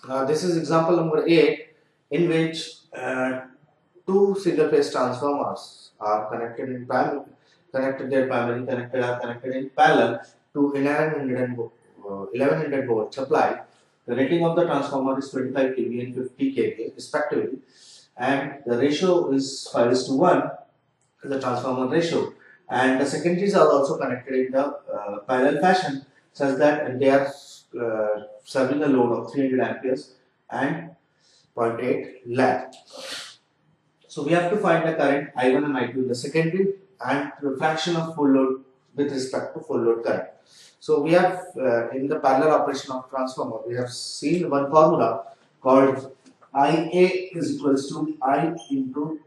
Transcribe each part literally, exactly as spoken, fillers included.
Uh, this is example number eight, in which uh, two single phase transformers are connected in parallel, connected their primary connected are connected in parallel to eleven hundred vo- uh, eleven hundred volt supply. The rating of the transformer is twenty-five k V and fifty k V respectively, and the ratio is five is to one, the transformer ratio, and the secondaries are also connected in the uh, parallel fashion such that they are uh, serving a load of three hundred amperes and zero point eight lakh. So we have to find the current I one and I two in the secondary and the fraction of full load with respect to full load current. So we have uh, in the parallel operation of transformer, we have seen one formula called I A is equals to I into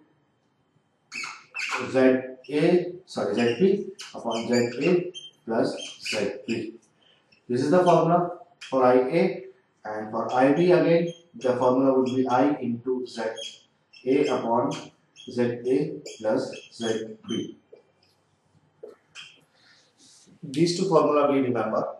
Z A, sorry, Z P upon Z A plus Z P. This is the formula for I A, and for I B again the formula would be I into Z A upon Z A plus Z B. These two formula we remember.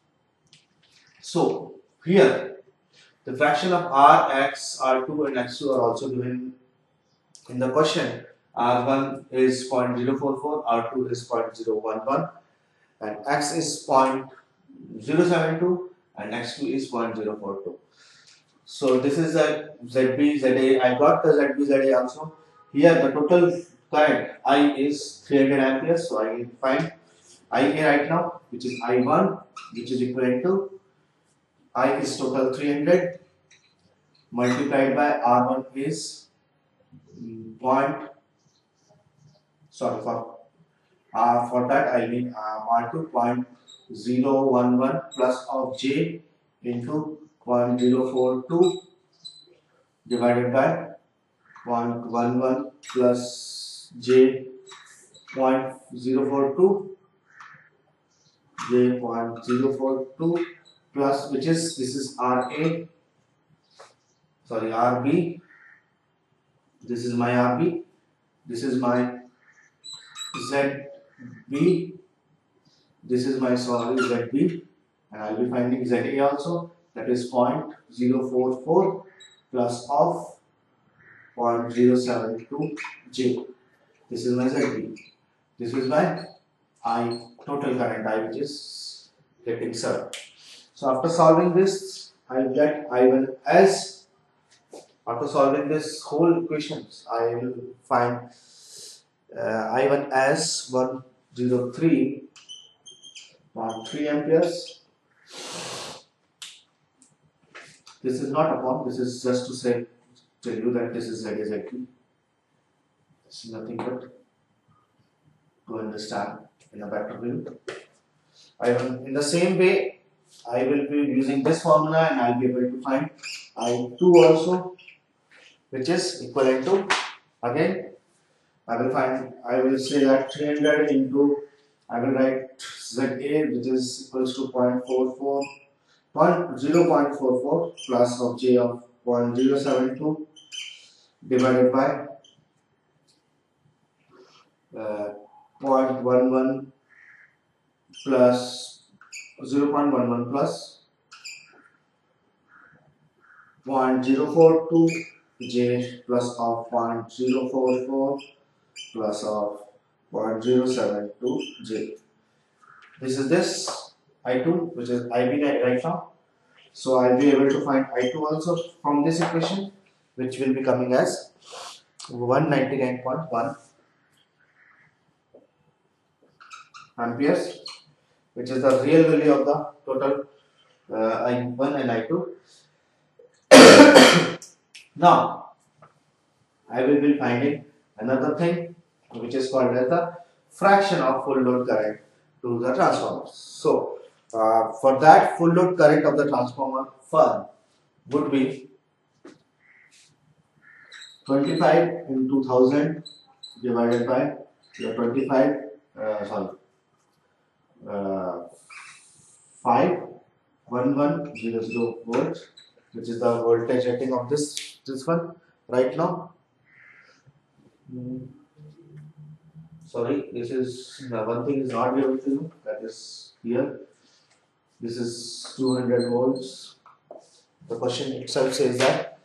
So here the fraction of R X, R two and X two are also given in the question. R one is zero point zero four four, R two is zero point zero one one, and X is zero point zero seven two and X two is zero point zero four two. So this is a Z B, Z A. I got the Z B, Z A also. Here the total current I is three hundred amperes. So I will find I A right now, which is I one, which is equivalent to I is total three hundred multiplied by R one is point. Sorry for uh, for that I mean uh, R two point zero one one plus of J into zero point zero four two divided by zero point one one plus J zero point zero four two, J zero point zero four two plus, which is, this is R A, sorry R B, this is my R B, this is my Z B, this is my, sorry, Z B, and I will be finding Z A also, that is zero point zero four four plus of zero point zero seven two J. This is my Z B. This is my I, total current I, which is getting served. So after solving this, I will get I one as, after solving this whole equations, I will find uh, I one as one hundred three point three amperes. This is not upon, this is just to say, tell you that this is Z A Z B. This is nothing but to understand in a better way. I will, in the same way, I will be using this formula and I will be able to find I two also, which is equivalent to, again, I will find, I will say that three hundred into, I will write Z A, which is equals to zero point four four, zero point four four plus of J of zero point zero seven two divided by uh, zero point one one plus zero point one one plus zero point zero four two J plus of zero point zero four four plus of zero point zero seven two J. This is this I two, which is I B right now. So I'll be able to find I two also from this equation, which will be coming as one hundred ninety-nine point one amperes, which is the real value of the total uh, I one and I two. Now, I will be finding another thing, which is called as the fraction of full load current to the transformer. So, uh, for that, full load current of the transformer firm would be twenty-five into one thousand divided by the twenty-five, uh, sorry, uh, five one one zero zero volts, which is the voltage rating of this this one right now. Mm. Sorry, this is the one thing is not given to you, that is here. This is two hundred volts. The question itself says that,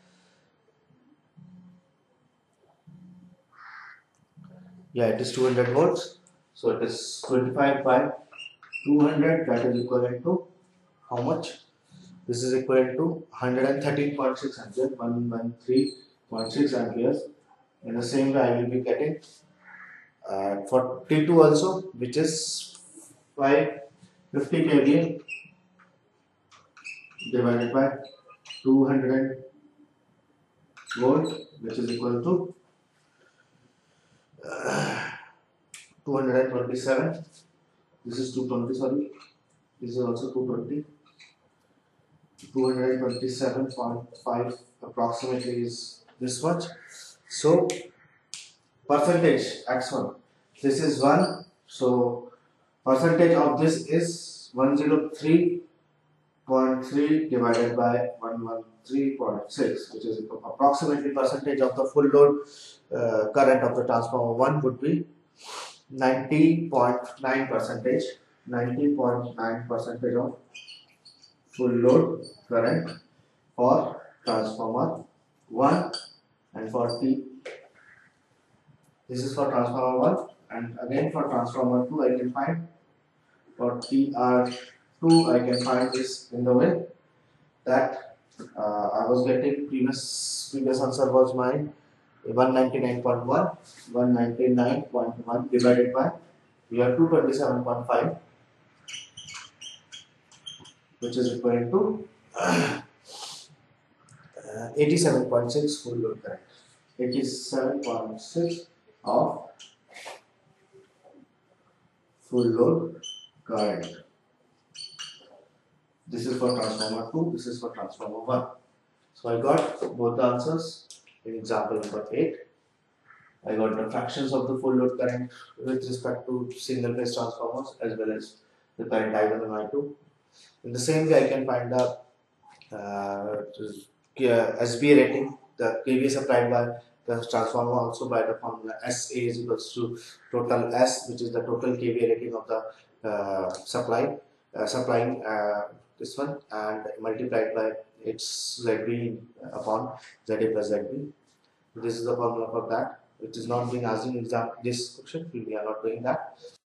yeah, it is two hundred volts. So it is twenty-five by two hundred, that is equivalent to how much? This is equivalent to one hundred thirteen point six amperes, one hundred thirteen point six amperes. In the same way, I will be getting uh, for T two also, which is five fifty K V A divided by two hundred volt, which is equal to uh, two hundred twenty-seven. This is two hundred twenty, sorry. This is also two hundred twenty. two hundred twenty-seven point five approximately is this much. So percentage x one, this is one, so percentage of this is one hundred three point three divided by one hundred thirteen point six, which is approximately percentage of the full load uh, current of the transformer one would be ninety point nine percentage, ninety point nine percentage of full load current for transformer one. And for T, this is for transformer one, and again for transformer two I can find, for T R two I can find this in the way that uh, I was getting previous previous answer was mine one ninety-nine point one, one ninety-nine point one divided by, we have two twenty-seven point five, which is equal to uh, eighty-seven point six full load current, eighty-seven point six of full load current. This is for transformer two, this is for transformer one. So I got both the answers in example number eight. I got the fractions of the full load current with respect to single phase transformers as well as the current I one and I two. In the same way, I can find the uh, S B A rating, the K V A supplied by the transformer also by the formula S A is equals to total S, which is the total K V A rating of the uh, supply, uh, supplying uh, this one, and multiplied by its Z B upon Z A plus Z B. This is the formula for that. It is not being asked in exam this question. We are not doing that.